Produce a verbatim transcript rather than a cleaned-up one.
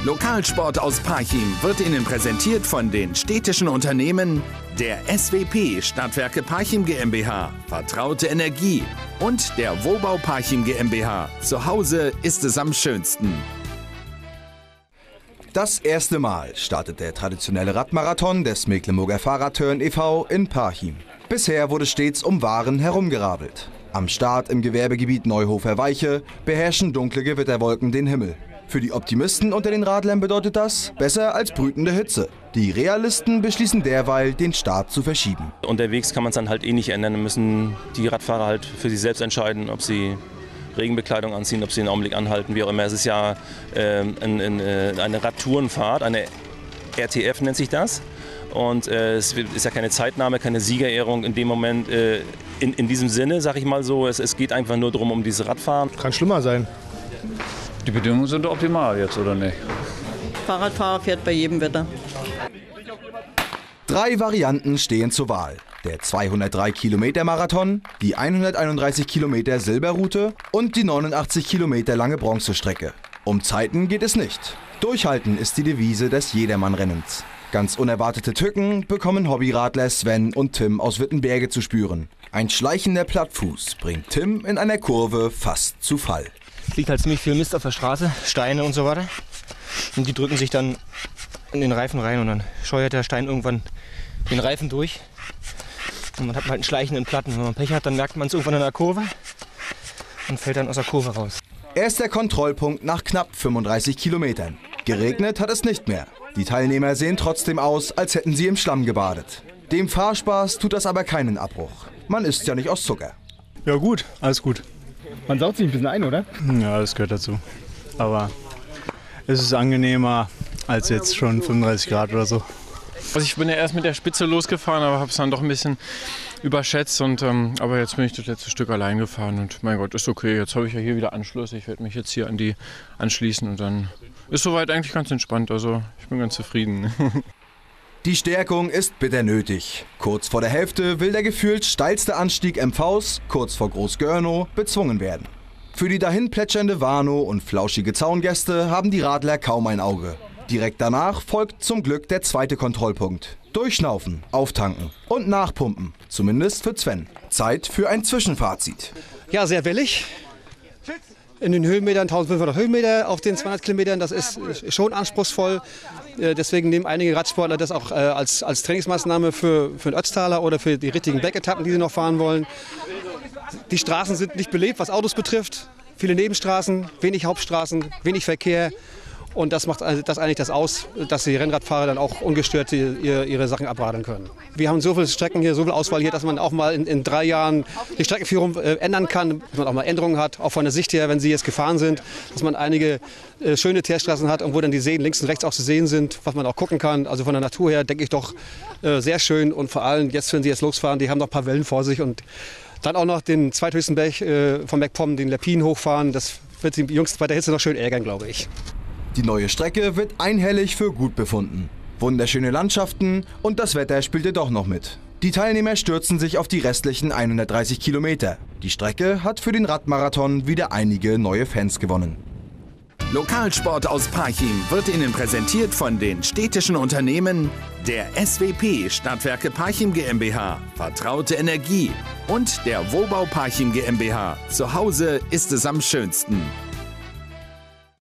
Lokalsport aus Parchim wird Ihnen präsentiert von den städtischen Unternehmen der S W P Stadtwerke Parchim GmbH, Vertraute Energie und der Wohnbau Parchim GmbH. Zu Hause ist es am schönsten. Das erste Mal startet der traditionelle Radmarathon des Mecklenburger Fahrradtörn e V in Parchim. Bisher wurde stets um Waren herumgerabelt. Am Start im Gewerbegebiet Neuhofer-Weiche beherrschen dunkle Gewitterwolken den Himmel. Für die Optimisten unter den Radlern bedeutet das besser als brütende Hitze. Die Realisten beschließen derweil, den Start zu verschieben. Unterwegs kann man es dann halt eh nicht ändern. Dann müssen die Radfahrer halt für sich selbst entscheiden, ob sie Regenbekleidung anziehen, ob sie einen Augenblick anhalten, wie auch immer. Es ist ja äh, ein, ein, eine Radtourenfahrt, eine R T F nennt sich das. Und äh, es ist ja keine Zeitnahme, keine Siegerehrung in dem Moment. Äh, in, in diesem Sinne, sag ich mal so, es, es geht einfach nur darum, um dieses Radfahren. Kann schlimmer sein. Die Bedingungen sind optimal jetzt, oder nicht? Fahrradfahrer fährt bei jedem Wetter. Drei Varianten stehen zur Wahl. Der zweihundertdrei Kilometer Marathon, die hunderteinunddreißig Kilometer Silberroute und die neunundachtzig Kilometer lange Bronzestrecke. Um Zeiten geht es nicht. Durchhalten ist die Devise des Jedermann-Rennens. Ganz unerwartete Tücken bekommen Hobbyradler Sven und Tim aus Wittenberge zu spüren. Ein schleichender Plattfuß bringt Tim in einer Kurve fast zu Fall. Es liegt halt ziemlich viel Mist auf der Straße, Steine und so weiter. Und die drücken sich dann in den Reifen rein und dann scheuert der Stein irgendwann den Reifen durch. Und man hat halt einen schleichenden Platten. Wenn man Pech hat, dann merkt man es irgendwann in der Kurve und fällt dann aus der Kurve raus. Erster Kontrollpunkt nach knapp fünfunddreißig Kilometern. Geregnet hat es nicht mehr. Die Teilnehmer sehen trotzdem aus, als hätten sie im Schlamm gebadet. Dem Fahrspaß tut das aber keinen Abbruch. Man ist ja nicht aus Zucker. Ja gut, alles gut. Man saugt sich ein bisschen ein, oder? Ja, das gehört dazu. Aber es ist angenehmer als jetzt schon fünfunddreißig Grad oder so. Also ich bin ja erst mit der Spitze losgefahren, aber habe es dann doch ein bisschen überschätzt. Und, ähm, aber jetzt bin ich das letzte Stück allein gefahren und mein Gott, ist okay. Jetzt habe ich ja hier wieder Anschluss. Ich werde mich jetzt hier an die anschließen und dann ist soweit eigentlich ganz entspannt. Also ich bin ganz zufrieden. Die Stärkung ist bitter nötig. Kurz vor der Hälfte will der gefühlt steilste Anstieg M Vs, kurz vor Groß-Görnow, bezwungen werden. Für die dahin plätschernde Warnow und flauschige Zaungäste haben die Radler kaum ein Auge. Direkt danach folgt zum Glück der zweite Kontrollpunkt. Durchschnaufen, auftanken und nachpumpen, zumindest für Sven. Zeit für ein Zwischenfazit. Ja, sehr wellig. In den Höhenmetern, eintausendfünfhundert Höhenmeter auf den zweihundert Kilometern, das ist schon anspruchsvoll. Deswegen nehmen einige Radsportler das auch als, als Trainingsmaßnahme für, für den Ötztaler oder für die richtigen Bergetappen, die sie noch fahren wollen. Die Straßen sind nicht belebt, was Autos betrifft. Viele Nebenstraßen, wenig Hauptstraßen, wenig Verkehr. Und das macht das eigentlich das aus, dass die Rennradfahrer dann auch ungestört ihre, ihre Sachen abradeln können. Wir haben so viele Strecken hier, so viel Auswahl hier, dass man auch mal in, in drei Jahren die Streckenführung äh, ändern kann, dass man auch mal Änderungen hat, auch von der Sicht her, wenn sie jetzt gefahren sind, dass man einige äh, schöne Teerstraßen hat, wo dann die Seen links und rechts auch zu sehen sind, was man auch gucken kann. Also von der Natur her denke ich doch äh, sehr schön und vor allem jetzt, wenn sie jetzt losfahren, die haben noch ein paar Wellen vor sich und dann auch noch den zweithöchsten Berg äh, von MacPom, den Lepin hochfahren, das wird die Jungs bei der Hitze noch schön ärgern, glaube ich. Die neue Strecke wird einhellig für gut befunden. Wunderschöne Landschaften und das Wetter spielte doch noch mit. Die Teilnehmer stürzen sich auf die restlichen hundertdreißig Kilometer. Die Strecke hat für den Radmarathon wieder einige neue Fans gewonnen. Lokalsport aus Parchim wird Ihnen präsentiert von den städtischen Unternehmen der S W P Stadtwerke Parchim GmbH, Vertraute Energie und der Wohnbau Parchim GmbH. Zu Hause ist es am schönsten.